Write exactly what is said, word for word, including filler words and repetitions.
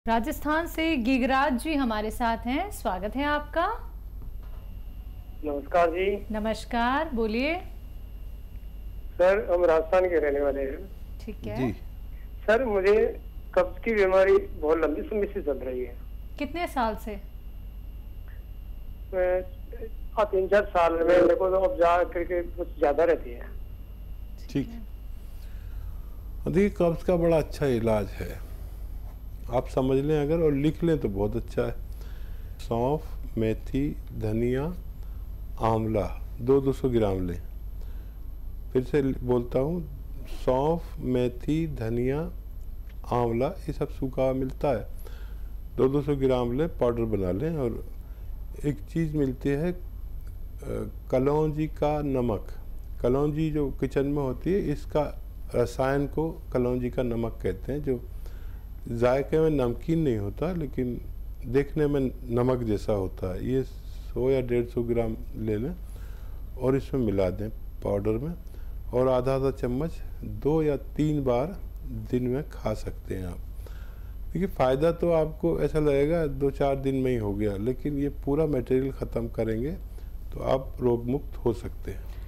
राजस्थान से गिगराज जी हमारे साथ हैं। स्वागत है आपका। नमस्कार जी। नमस्कार, बोलिए। सर, हम राजस्थान के रहने वाले हैं। ठीक है जी। सर, मुझे कब्ज की बीमारी बहुत लंबी समय से चल रही है। कितने साल से? मैं तीन चार साल में मेरे को तो अब जा करके कुछ ज्यादा रहती है। ठीक। देखिए, कब्ज का बड़ा अच्छा इलाज है, आप समझ लें अगर और लिख लें तो बहुत अच्छा है। सौंफ, मेथी, धनिया, आंवला दो दो सौ ग्राम लें। फिर से बोलता हूँ, सौंफ, मेथी, धनिया, आंवला ये सब सूखा मिलता है, दो दो सौ ग्राम लें, पाउडर बना लें। और एक चीज़ मिलती है कलौंजी का नमक। कलौंजी जो किचन में होती है, इसका रसायन को कलौंजी का नमक कहते हैं, जो जायके में नमकीन नहीं होता लेकिन देखने में नमक जैसा होता है। ये सौ या डेढ़ सौ ग्राम ले लें और इसमें मिला दें पाउडर में, और आधा आधा चम्मच दो या तीन बार दिन में खा सकते हैं आप। देखिए, फ़ायदा तो आपको ऐसा लगेगा दो चार दिन में ही हो गया, लेकिन ये पूरा मटेरियल ख़त्म करेंगे तो आप रोग मुक्त हो सकते हैं।